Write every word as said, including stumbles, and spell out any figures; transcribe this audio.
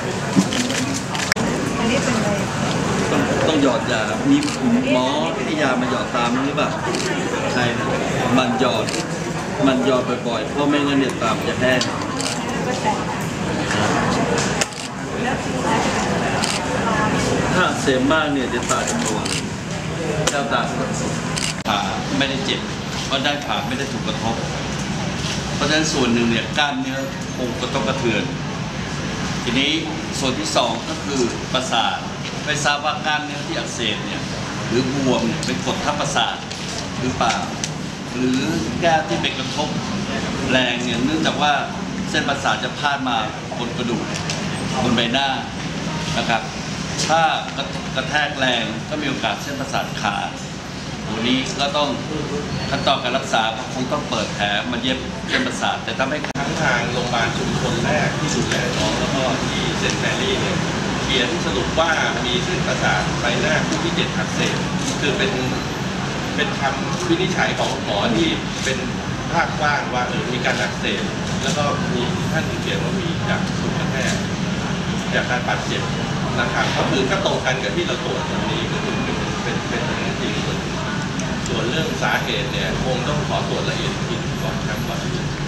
อันนี้เป็นอะไรต้องต้องหยอดยามีหมอให้ยามาหยอดตามหรือเปล่าใช่นะมันหยอดมันหยอดบ่อยๆเพราะไม่งั้นเนี่ยตามจะแห้งถ้าเสพมากเนี่ยจะตาจะบวมแก้วตาผ่าไม่ได้เจ็บเพราะได้ผ่าไม่ได้ถูกกระทบเพราะฉะนั้นส่วนหนึ่งเนี่ยกล้ามเนื้อคงก็ต้องกระเทือนทีนี้ส่วนที่สองก็คือประสาทไม่ทราบว่ากล้ามเนื้อที่อักเสบเนี่ยหรือบวมเนี่ยเป็นกดทับประสาทหรือเปล่าหรือแก้วที่ไปกระทบแรงเนี่ยเนื่องจากว่าเส้นประสาทจะพาดมาบนกระดูกบนใบหน้านะครับถ้ากระแทกแรงก็มีโอกาสเส้นประสาทขาดตัวนี้ก็ต้องขั้นตอนการรักษาคงต้องเปิดแผลมาเย็บเส้นประสาทแต่ถ้าไม่ทั้งทางโรงพยาบาลชุมชนแรกที่ดูแลน้องแล้วก็ที่เซนต์แมรี่เนี่ยเขียนสรุปว่ามีเส้นประสาทใบหน้าคู่ที่เจ็ดอักเสบคือเป็นเป็นคำวินิจฉัยของหมอที่เป็นภาคกว้างว่าเออมีการอักเสบแล้วก็มีท่านเขียนว่ามีจากถูกกระแทกจากการบาดเจ็บนะครับก็คือก็ตรงกันกับที่เราตรวจตรงนี้ก็คือเป็นเป็นเป็นจริงส่วนเรื่องสาเหตุเนี่ยคงต้องขอตรวจละเอียดอีกทีก่อนครับก่อน